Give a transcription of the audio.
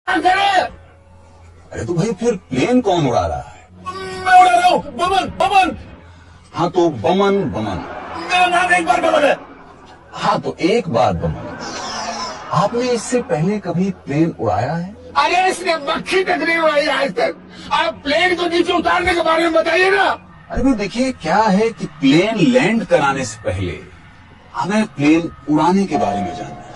अरे तो भाई फिर प्लेन कौन उड़ा रहा है? मैं उड़ा रहा हूँ। बमन बमन। हाँ तो बमन बमन। मेरा नाम एक बार बमन है। हाँ तो एक बार बमन। आपने इससे पहले कभी प्लेन उड़ाया है? अरे इसने मक्खी तक नहीं उड़ाई आज तक। आप प्लेन को नीचे उतारने के बारे में बताइए ना। अरे भाई देखिए क्या है कि प्लेन लैंड कराने से पहले हमें प्लेन उड़ाने के बारे में जानना है।